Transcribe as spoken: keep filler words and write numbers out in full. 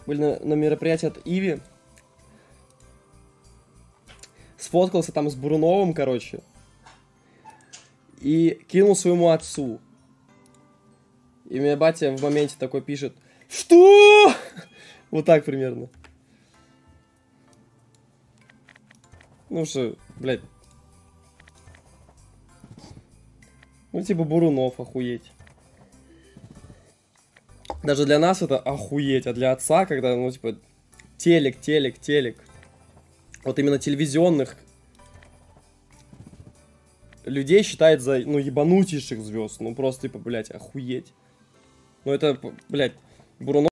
Были на, на мероприятии от Иви. Сфоткался там с Буруновым, короче. И кинул своему отцу. И мне батя в моменте такой пишет: что? Вот так примерно. Ну что, блядь. Ну типа Бурунов, охуеть. Даже для нас это охуеть, а для отца, когда, ну типа, телек, телек, телек. Вот именно телевизионных людей считает за, ну, ебанутейших звезд. Ну просто, типа, блядь, охуеть. Ну это, блядь, Бурунов